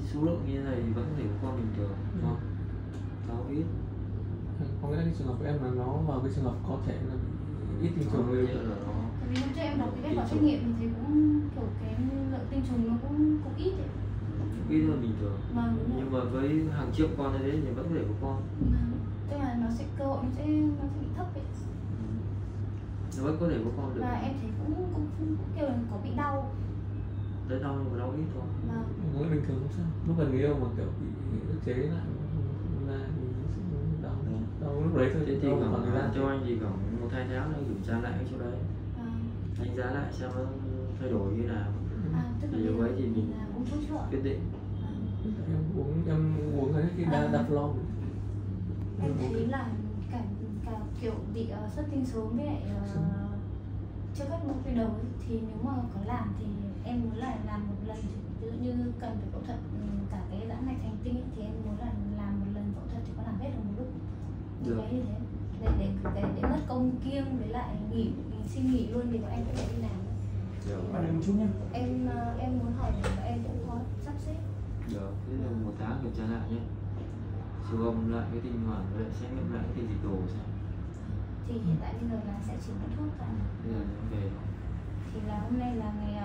số lượng như thế này thì vẫn có thể có con bình thường, không? Nó ít. Có nghĩa là cái trường hợp của em là nó vào cái trường hợp có thể là ít tinh trùng Nó là nó. Tại vì hôm trước em đọc cái kết quả xét nghiệm thì cũng kiểu cái lượng tinh trùng nó cũng ít ấy. Ít hơn bình thường. Vâng, đúng rồi. Nhưng mà với hàng triệu con như thế thì vẫn có thể có con. Tức là nó sẽ cơ hội nó sẽ bị thấp ấy. Nó vẫn có thể có con được. Và em thấy cũng kêu là có bị đau. Đấy đau nhưng mà đau ít thôi. Vâng. nó bình thường không sao. Lúc gần người yêu mà kiểu bị ức chế lại ra thì nó sẽ đau lúc đấy thôi. Thế thì khoảng cho anh thì khoảng 1-2 tháng nữa kiểm tra lại cái chỗ đấy. Đánh giá lại xem nó thay đổi như nào. Tức là thì lúc ấy thì mình uống thuốc chữa. quyết định. Em uống cái Daflon. Em thấy là cả kiểu bị xuất tinh sớm với lại chưa cắt một cái đầu ấy, thì nếu mà có làm thì em muốn là làm một lần, ví dụ như cần phải phẫu thuật cả cái giãn mạch hành tinh ấy, thì em muốn là làm một lần phẫu thuật thì có làm hết được một lúc như thế, để mất công kiêng với lại xin nghỉ luôn thì bọn em cũng phải đi làm. Bạn đợi một chút nhé. Em muốn hỏi là em cũng có sắp xếp. Được, thế là 1 tháng kiểm tra lại nhé. Siêu âm lại cái tinh hoàn với lại xét nghiệm lại cái tinh dịch đồ xem. Thì hiện tại bây giờ là sẽ chỉ có thuốc thôi. Bây giờ nó về thôi. Thì là hôm nay là ngày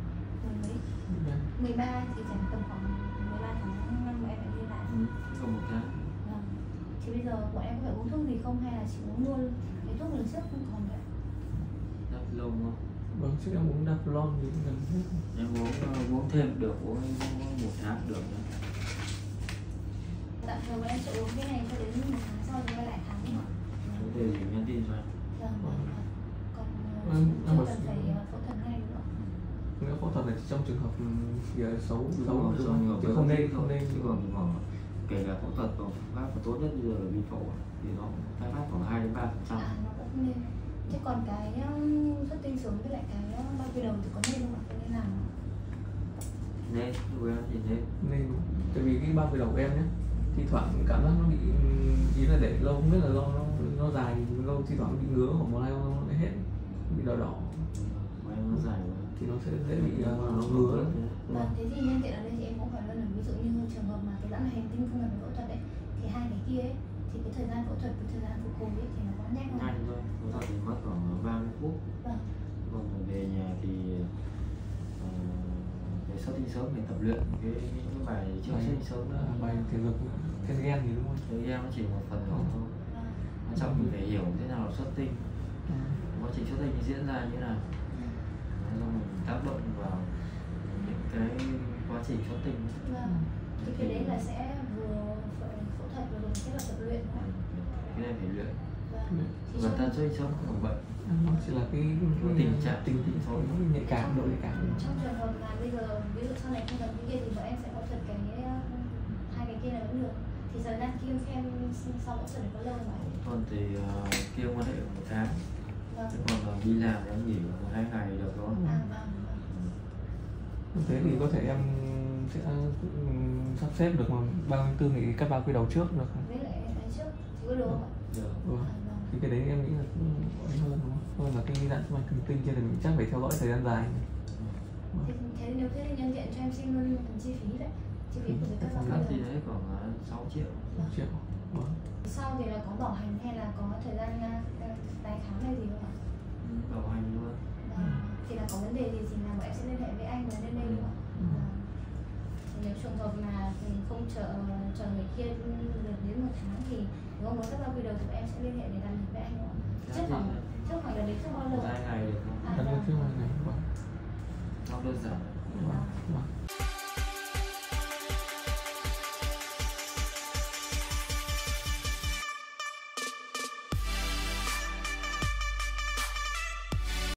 13 thì chẳng tầm khoảng 13 tháng 5 bọn em phải đi lại. Còn 1 tháng. Vâng. Thì bây giờ bọn em có phải uống thuốc gì không hay là chỉ uống luôn cái thuốc lần trước không còn vậy? Daflon không? Vâng, trước em uống Daflon thì cũng gần hết. Em uống thêm được, uống 1 tháng được nữa. Tạm thời bọn em sẽ uống cái này cho đến 1 tháng sau rồi quay lại khám đi. Có thể thì nhắn tin cho em. Vâng. Còn Em chưa cần phải phẫu thuật ngay nữa. Nếu phẫu thuật này trong trường hợp xấu chứ không nên chứ còn kể cả phẫu thuật còn phương pháp tốt nhất bây giờ là vi phẫu thì nó khai phát khoảng 2-3%. Nó cũng nên. Thế còn cái xuất tinh sớm với lại cái bao quy đầu thì có nên không ạ? Có nên làm không? Nên, với em thì nên. Tại vì cái bao quy đầu của em nhé, thi thoảng cảm giác nó bị, ý là để lâu không biết là nó dài lâu, thi thoảng nó bị ngứa hoặc một hai nó hết bị đỏ đỏ. Của em nó dài quá thì nó sẽ dễ bị nó ngứa. Vâng, thế thì nhân tiện ở đây thì em cũng hỏi luôn là ví dụ như trường hợp mà cái giãn mạch hành tinh không cần phải phẫu thuật đấy, thì hai cái kia ấy, thì cái thời gian phẫu thuật với thời gian phục hồi ấy thì nó có nhanh không? Nhanh thôi, phẫu thuật thì mất khoảng 30 phút. Vâng. Còn về nhà thì về xuất tinh sớm mình tập luyện cái bài trước xuất tinh sớm đó. Bài thể dục thêm gen thì đúng không? Thế em nó chỉ một phần nhỏ thôi. Quan trọng mình phải hiểu thế nào là xuất tinh, quá trình xuất tinh diễn ra như thế nào, xong mình tác động vào những cái quá trình xuất tinh. Vâng. Thì cái đấy là sẽ vừa phẫu thuật vừa kết hợp tập luyện thôi. Cái này phải luyện. Vâng. Bản thân xuất tinh sớm không có bệnh. Nó chỉ là cái tình trạng thôi, nhạy cảm, độ nhạy cảm. Trong trường hợp là bây giờ ví dụ sau này không cần cái kia thì bọn em sẽ phẫu thuật cái hai cái kia là vẫn được. Thì thời gian kiêng xem sau phẫu thuật có lâu không ạ? Còn thì kiêng quan hệ 1 tháng. Vâng. Chứ còn đi làm em nghỉ 1-2 ngày được thôi. Thế thì có thể em sẽ sắp xếp được mà 34 nghỉ cắt bao quy đầu trước được không? Với lại cái trước thì có được không ạ? Được. Thì cái đấy em nghĩ là cũng hơn đúng không? Hơn là cái giãn mạch thần kinh kia thì mình chắc phải theo dõi thời gian dài. Thế nếu thế thì nhân tiện cho em xin luôn phần chi phí đấy. Chi phí của cái cắt bao quy Cắt đầu. thì đấy khoảng 6 triệu. 6 triệu. Sau thì là có bảo hành hay là có thời gian tái khám hay gì không ạ? Bảo hành luôn. Thì là có vấn đề gì thì là bọn em sẽ liên hệ với anh và lên đây đúng không ạ? Thì nếu trường hợp mà mình không chờ người kia được đến 1 tháng thì nếu muốn cắt bao quy đầu thì bọn em sẽ liên hệ để làm việc với anh đúng không ạ? Trước khoảng là đến trước bao lâu? 1-2 ngày được không? Trước 2 ngày. Nó đơn giản. Vâng.